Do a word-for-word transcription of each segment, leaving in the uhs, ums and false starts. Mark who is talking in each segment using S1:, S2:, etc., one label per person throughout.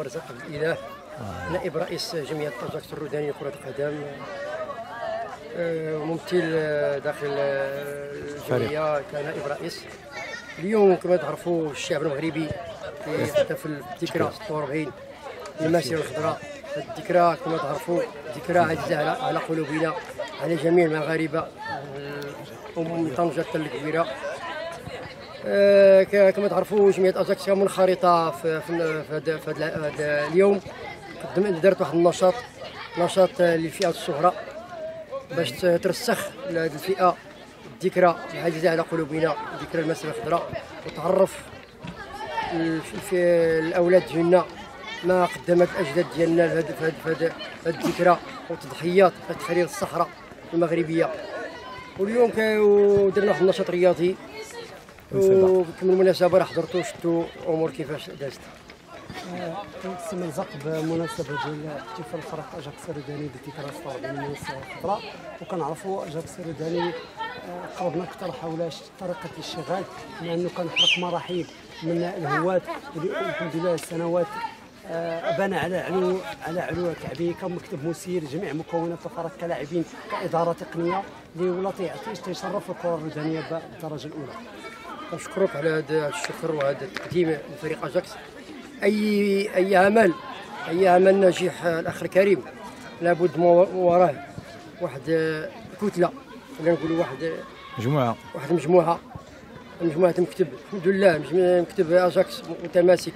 S1: مرزق الاله، نائب رئيس جمعيه اجاكس الرودانيه لكره القدم، ممثل داخل الجمعيه كنائب رئيس. اليوم كما تعرفوا الشعب المغربي يحتفل بذكرى ستة وأربعين للمسيره الخضراء. الذكرى كما تعرفوا ذكرى عزيزه على قلوبنا، على جميع المغاربه ومن طنجه حتى الكبيره. كما تعرفوا جمعيه اجاكس منخرطه في في هذا اليوم. دارت واحد النشاط نشاط للفئه الصغرى باش ترسخ لهذه الفئه الذكرى العزيزه على قلوبنا، ذكرى المسيره الخضراء، وتعرف في الاولاد ديالنا ما قدمت الاجداد ديالنا في هذه الذكرى وتضحيات في تحرير الصحراء المغربيه. واليوم درنا واحد النشاط رياضي، وبالمناسبه راه حضرتوا شفتوا امور كيفاش دازت.
S2: سي مرزق، بمناسبه ديال احتفال فريق اجاكس الروداني بذكرى ستة وأربعين من المسيره الخضراء، وكنعرفوا اجاكس الروداني قربنا اكثر حول طريقه الاشتغال، لانه كنحرق مراحل من الهواة الحمد لله السنوات بان على علو على علو كعبي كمكتب مسير جميع مكونات الفريق كلاعبين كاداره تقنيه اللي ولات تيشرف الكره الرودانيه بالدرجه الاولى.
S1: كنشكرك على هذا الشكر وهذا التقديم لفريق اجاكس. اي اي عمل اي عمل ناجح الاخ الكريم لابد وراه واحد كتله، ولا نقولوا واحد
S3: مجموعه
S1: واحد مجموعه مجموعه مكتب. الحمد لله مكتب اجاكس متماسك.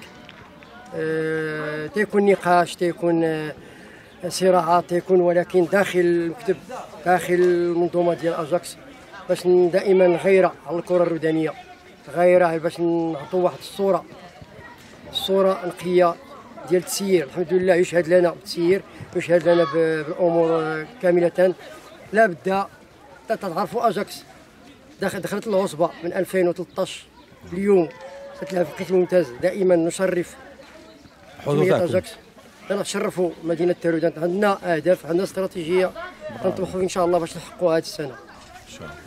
S1: أه تيكون نقاش، تيكون أه صراعات، تيكون ولكن داخل المكتب داخل المنظومه ديال اجاكس باش دائما غيره على الكره الرودانيه، غيره باش نعطوا واحد الصوره الصوره نقيه ديال التسيير. الحمد لله يشهد لنا بالتسيير، يشهد لنا بالامور كامله. لا بد تعرفوا اجاكس دخلت العصبه من ألفين وثلاثطاش اليوم تلعب في قسم ممتاز. دائما نشرف جمعيه اجاكس، نشرفوا مدينه تيرودان. عندنا اهداف، عندنا استراتيجيه نطمحوا ان شاء الله باش نحققوها هذه السنه
S3: ان شاء الله.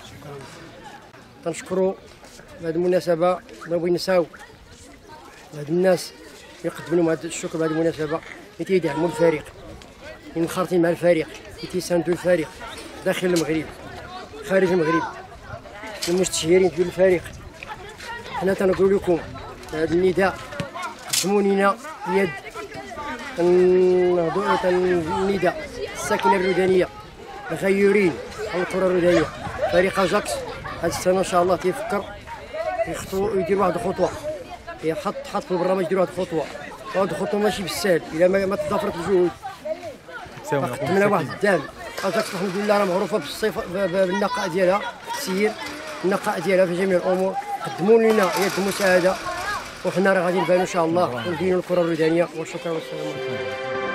S1: تنشكروا بهذه المناسبه، ما بغي نساو هاد الناس يقدموا لهم هذا الشكر بهذه المناسبه، اللي تيدعموا الفريق، اللي منخرطين مع الفريق، اللي تيساندوا الفريق داخل المغرب خارج المغرب، المستشيرين ديال الفريق. حنا تنقول لكم هذا النداء، قدموا لنا يد، نهضوا النداء الساكنه الرودانيه الغيورين على الكره الرودانيه. فريق اجاكس هذه السنه ان شاء الله تيفكر يخطو يدير واحد الخطوه، يحط حط في البرنامج يدير واحد الخطوه، وهاد الخطوه ماشي بالسهل الا ما, ما تضافرت الجهود. قدمنا واحد الدعم. اجاكس الحمد لله راه معروفه بالصفه بالنقاء ديالها في التسيير، النقاء ديالها في جميع الامور. قدموا لنا يد المساعده وحنا راه غادي نبانوا ان شاء الله ونديروا الكره الرودانيه. وشكرا والسلام عليكم.